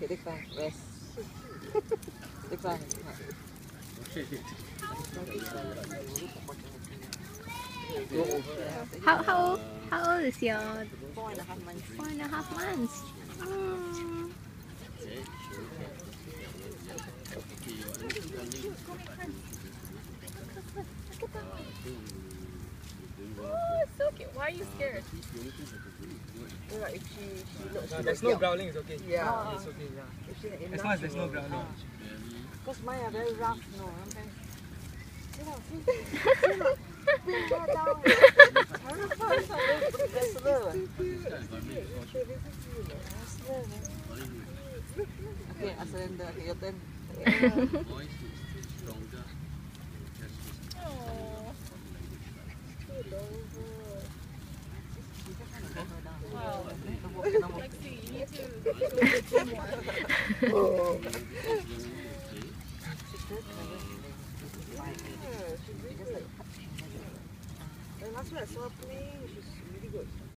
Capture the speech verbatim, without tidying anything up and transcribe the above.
Okay, take time. Rest. Take time. How how old, how old is your Four and a half months. four and a half months? Mm. Oh, it's so cute. Why are you scared? Yeah, if she, she looks, No, there's no growling, it's okay. Yeah. It's okay, yeah. If she enough, As long as there's she no will- growling. ah. Because mine are very rough, no. Sometimes. Sit down, sit down. Sit down. Bring her down. That's slow. Okay, I surrender. Okay, your turn. Wow. Lexie, you need to do more. Last one I saw her playing, she's really good.